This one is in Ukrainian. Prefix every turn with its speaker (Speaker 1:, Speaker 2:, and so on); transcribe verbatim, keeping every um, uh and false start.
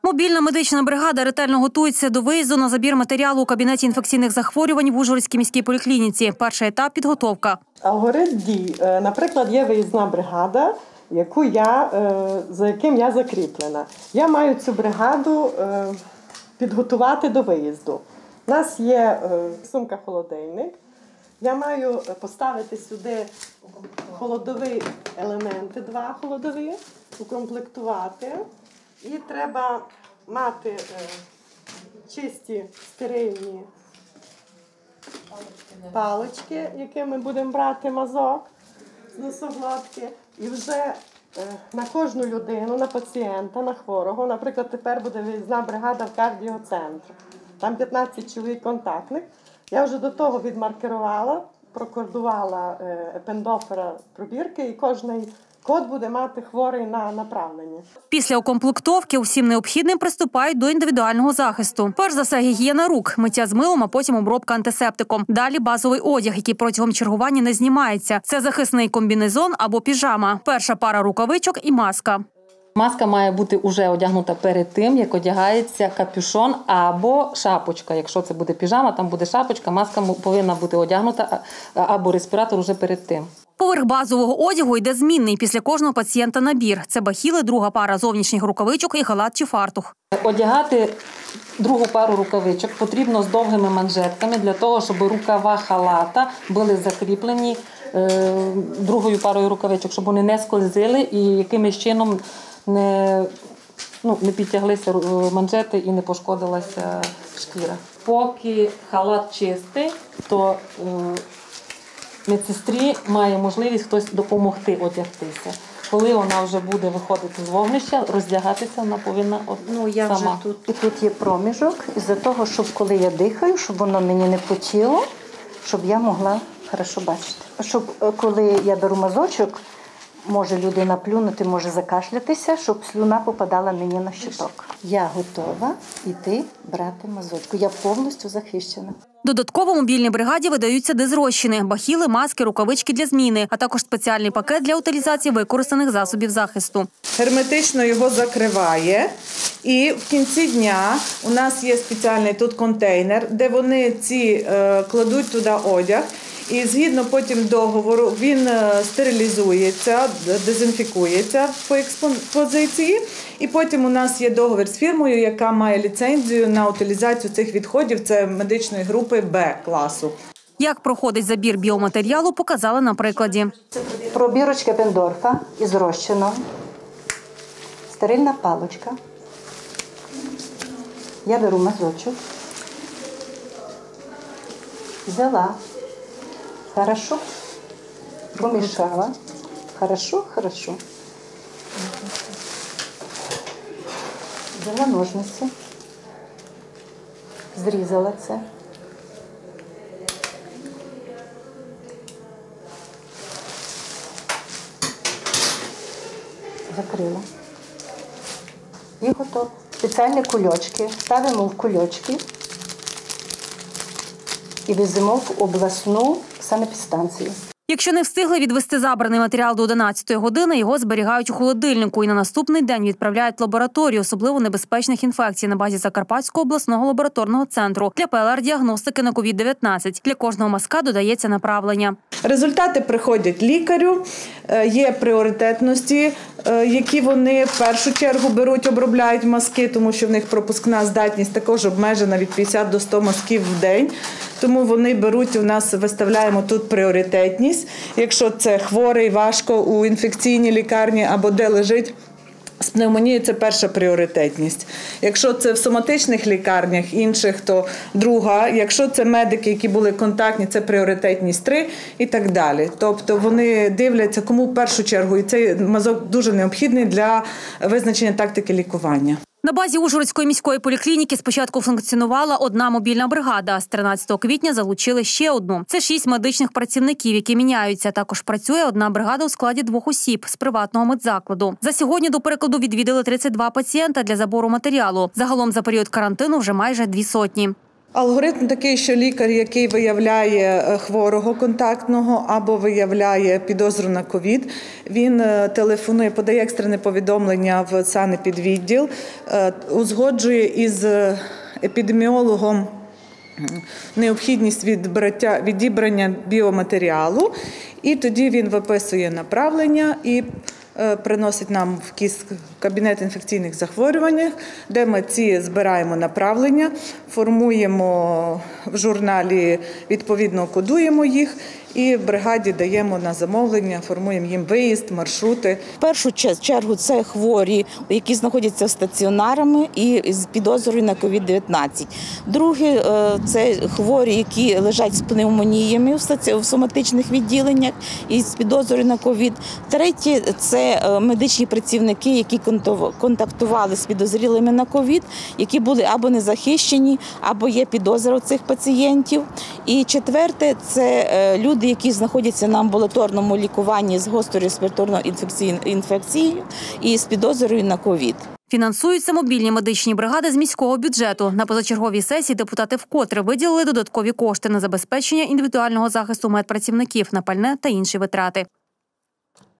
Speaker 1: Мобільна медична бригада ретельно готується до виїзду на забір матеріалу у кабінеті інфекційних захворювань в Ужгородській міській поліклініці. Перший етап – підготовка.
Speaker 2: Алгоритм дій. Наприклад, є виїзна бригада, яку я, за яким я закріплена. Я маю цю бригаду підготувати до виїзду. У нас є сумка-холодильник. Я маю поставити сюди холодові елементи, два холодові, укомплектувати. І треба мати чисті стерильні палички, якими будемо брати мазок з носоглотки. І вже на кожну людину, на пацієнта, на хворого, наприклад, тепер буде виїзна бригада в кардіоцентрі. Там п'ятнадцять чоловік контактних. Я вже до того відмаркерувала, прокодувала епендофера пробірки, і кожний код буде мати хворий на направлення.
Speaker 1: Після укомплектовки усім необхідним приступають до індивідуального захисту. Перш за все гігієна рук, миття з милом, а потім обробка антисептиком. Далі базовий одяг, який протягом чергування не знімається. Це захисний комбінезон або піжама. Перша пара рукавичок і маска.
Speaker 3: Маска має бути вже одягнута перед тим, як одягається капюшон або шапочка. Якщо це буде піжама, там буде шапочка, маска повинна бути одягнута або респіратор вже перед тим.
Speaker 1: Поверх базового одягу йде змінний після кожного пацієнта набір. Це бахіли, друга пара зовнішніх рукавичок і халат чи фартух.
Speaker 3: Одягати другу пару рукавичок потрібно з довгими манжетками, для того, щоб рукава халата були закріплені е, другою парою рукавичок, щоб вони не скользили і якимось чином не, ну, не підтяглися манжети і не пошкодилася шкіра. Поки халат чистий, то е, медсестрі має можливість хтось допомогти одягтися. Коли вона вже буде виходити з вогнища, роздягатися вона повинна от
Speaker 4: ну, я
Speaker 3: сама.
Speaker 4: Вже тут. І тут є проміжок, із-за того, щоб коли я дихаю, щоб воно мені не потіло, щоб я могла хорошо бачити. Щоб коли я беру мазочок, може людина плюнути, може закашлятися, щоб слюна попадала мені на щиток. Я готова йти брати мазочку. Я повністю захищена.
Speaker 1: Додатково мобільній бригаді видаються дезрозчини – бахіли, маски, рукавички для зміни, а також спеціальний пакет для утилізації використаних засобів захисту.
Speaker 5: Герметично його закриває. І в кінці дня у нас є спеціальний тут контейнер, де вони ці е, кладуть туди одяг. І згідно потім договору він стерилізується, дезінфікується по експозиції. І потім у нас є договір з фірмою, яка має ліцензію на утилізацію цих відходів. Це медичної групи Б класу.
Speaker 1: Як проходить забір біоматеріалу, показали на прикладі.
Speaker 4: Пробірочка Епендорфа із розчином, стерильна паличка. Я беру мазочок, взяла. Хорошо, помешала. Хорошо, хорошо. Взяла ножниці, зрізала це. Закрила. І готово. Спеціальні кульочки. Ставимо в кульочки і веземо в обласну санепідстанцію.
Speaker 1: Якщо не встигли відвести забраний матеріал до одинадцятої години, його зберігають у холодильнику і на наступний день відправляють в лабораторію особливо небезпечних інфекцій на базі Закарпатського обласного лабораторного центру для ПЛР-діагностики на ковід дев'ятнадцять. Для кожного мазка додається направлення.
Speaker 5: Результати приходять лікарю, є пріоритетності, які вони в першу чергу беруть, обробляють мазки, тому що в них пропускна здатність також обмежена від п'ятдесят до ста мазків в день. Тому вони беруть, у нас виставляємо тут пріоритетність. Якщо це хворий, важко у інфекційній лікарні або де лежить з пневмонією, це перша пріоритетність. Якщо це в соматичних лікарнях інших, то друга. Якщо це медики, які були контактні, це пріоритетність три і так далі. Тобто вони дивляться, кому в першу чергу. І цей мазок дуже необхідний для визначення тактики лікування.
Speaker 1: На базі Ужгородської міської поліклініки спочатку функціонувала одна мобільна бригада, а з тринадцятого квітня залучили ще одну. Це шість медичних працівників, які міняються. Також працює одна бригада у складі двох осіб з приватного медзакладу. За сьогодні, до прикладу, відвідали тридцять два пацієнта для забору матеріалу. Загалом за період карантину вже майже дві сотні.
Speaker 5: Алгоритм такий, що лікар, який виявляє хворого контактного або виявляє підозру на ковід, він телефонує, подає екстрене повідомлення в санепідвідділ, узгоджує із епідеміологом необхідність відбраття, відібрання біоматеріалу, і тоді він виписує направлення і приносить нам в КІС кабінет інфекційних захворювань, де ми ці збираємо направлення, формуємо в журналі, відповідно кодуємо їх і бригаді даємо на замовлення, формуємо їм виїзд, маршрути.
Speaker 6: В першу чергу це хворі, які знаходяться стаціонарами і з підозрою на ковід дев'ятнадцять. Друге – це хворі, які лежать з пневмоніями в соматичних відділеннях і з підозрою на ковід. Третє – це медичні працівники, які контактували з підозрілими на ковід, які були або не захищені, або є підозра у цих пацієнтів. І четверте – це люди, які знаходяться на амбулаторному лікуванні з гострою респіраторною інфекцією і з підозрою на ковід.
Speaker 1: Фінансуються мобільні медичні бригади з міського бюджету. На позачерговій сесії депутати вкотре виділили додаткові кошти на забезпечення індивідуального захисту медпрацівників, на пальне та інші витрати.